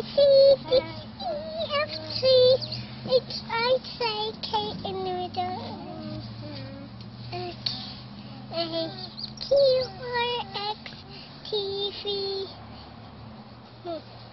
C, D, E, F, G, H, I, J, K in the middle. Q, R, X, T, V.